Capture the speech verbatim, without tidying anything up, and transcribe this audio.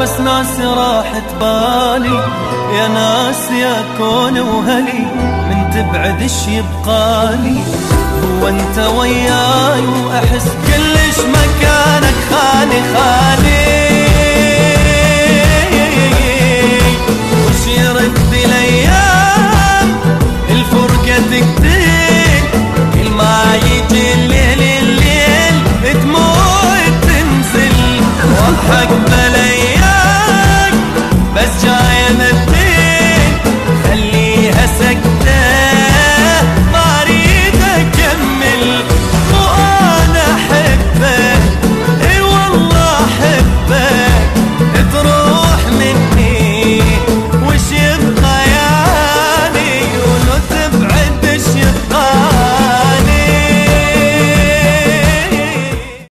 بس ناسي راحت بالي، يا ناسي اكون وهلي من تبعد ايش يبقالي. هو انت وياي واحس كلش مكانك خالي خالي